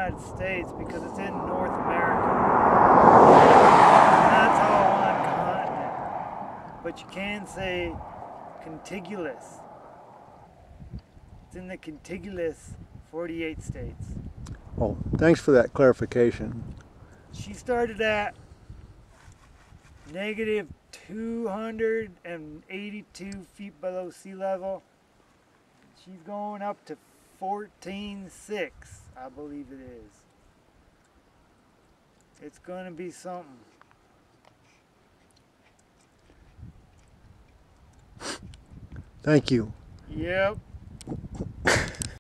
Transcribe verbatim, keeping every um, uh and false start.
United States because it's in North America. And that's all one continent. But you can say contiguous. It's in the contiguous forty-eight states. Oh, thanks for that clarification. She started at negative two hundred eighty-two feet below sea level. She's going up to fourteen six, I believe it is. It's going to be something. Thank you. Yep.